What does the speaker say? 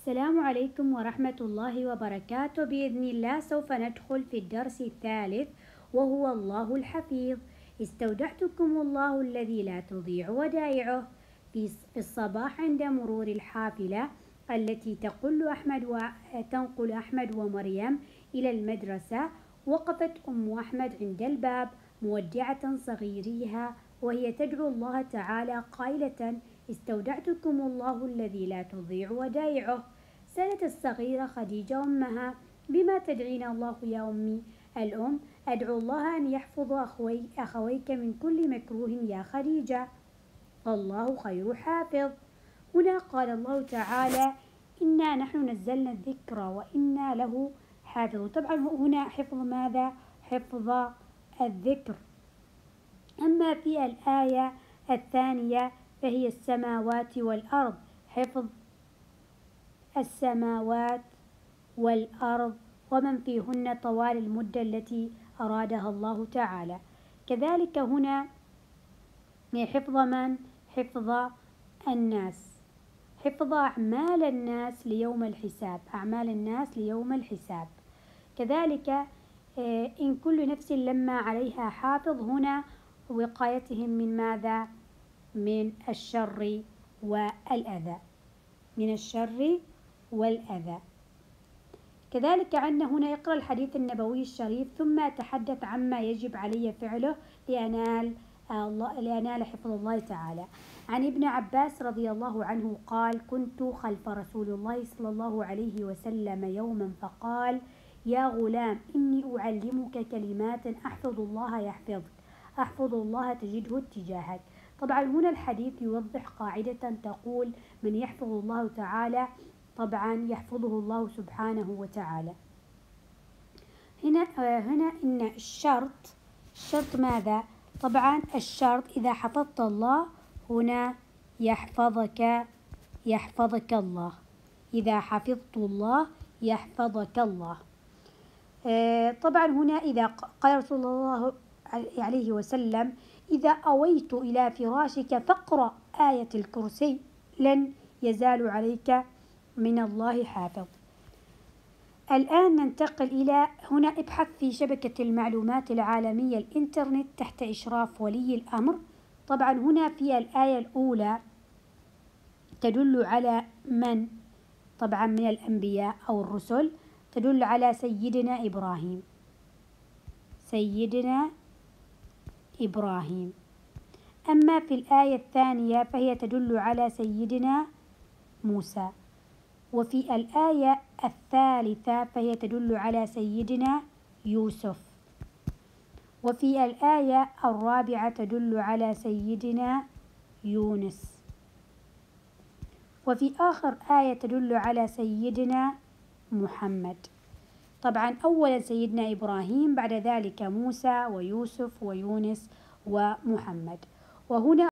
السلام عليكم ورحمة الله وبركاته. بإذن الله سوف ندخل في الدرس الثالث وهو الله الحفيظ. استودعتكم الله الذي لا تضيع ودائعه. في الصباح عند مرور الحافلة التي تنقل أحمد ومريم إلى المدرسة، وقفت أم أحمد عند الباب مودعة صغيريها وهي تدعو الله تعالى قائلة: استودعتكم الله الذي لا تضيع ودائعه. سألت الصغيرة خديجة أمها: بما تدعين الله يا أمي؟ الأم: أدعو الله أن يحفظ أخويك من كل مكروه يا خديجة، فالله خير حافظ. هنا قال الله تعالى: إنا نحن نزلنا الذكر وإنا له حافظ. طبعا هنا حفظ ماذا؟ حفظ الذكر. أما في الآية الثانية فهي السماوات والأرض، حفظ السماوات والأرض ومن فيهن طوال المدة التي أرادها الله تعالى. كذلك هنا حفظ من؟ حفظ الناس، حفظ أعمال الناس ليوم الحساب، أعمال الناس ليوم الحساب. كذلك إن كل نفس لما عليها حافظ، هنا وقايتهم من ماذا؟ من الشر والأذى، من الشر والأذى. كذلك عندنا هنا: اقرأ الحديث النبوي الشريف ثم تحدث عما يجب علي فعله لأنال حفظ الله تعالى. عن ابن عباس رضي الله عنه قال: كنت خلف رسول الله صلى الله عليه وسلم يوما فقال: يا غلام إني أعلمك كلمات احفظ الله يحفظك، احفظ الله تجده اتجاهك. طبعا هنا الحديث يوضح قاعدة تقول: من يحفظ الله تعالى طبعا يحفظه الله سبحانه وتعالى. هنا إن الشرط ماذا؟ طبعا الشرط إذا حفظت الله هنا يحفظك الله، إذا حفظت الله يحفظك الله. طبعا هنا إذا قال رسول الله عليه وسلم: إذا أويت إلى فراشك فاقرأ آية الكرسي لن يزال عليك من الله حافظ. الآن ننتقل إلى هنا: ابحث في شبكة المعلومات العالمية الإنترنت تحت إشراف ولي الأمر. طبعا هنا في الآية الأولى تدل على من؟ طبعا من الأنبياء أو الرسل، تدل على سيدنا إبراهيم، سيدنا إبراهيم. أما في الآية الثانية فهي تدل على سيدنا موسى. وفي الآية الثالثة فهي تدل على سيدنا يوسف. وفي الآية الرابعة تدل على سيدنا يونس. وفي آخر آية تدل على سيدنا محمد. طبعا أولا سيدنا إبراهيم، بعد ذلك موسى ويوسف ويونس ومحمد. وهنا